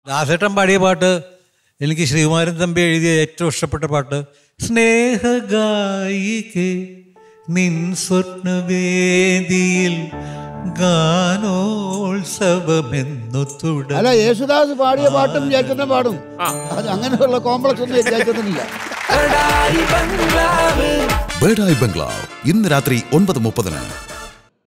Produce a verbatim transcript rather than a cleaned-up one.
ദാസേട്ടൻ പാടിയ പാട്ട് എനിക്ക് ശ്രീകുമാരൻ തമ്പി എഴുതിയ ഏറ്റവും ഇഷ്ടപ്പെട്ട പാട്ട് സ്നേഹഗായികേ നിൻ സ്വപ്നവേദിയിൽ ഗാനോത്സവമെന്നു തുടർ. അല്ല, യേശുദാസ് പാടിയ പാട്ടും ജയചന്ദ്രൻ പാടും. അത് അങ്ങനെയുള്ള കോംപ്ലക്സ് ഒന്നും ജയചന്ദ്രനില്ല. ബേഡായി ബംഗ്ലാവ് ഇന്ന് രാത്രി ഒൻപത് മുപ്പതിന്.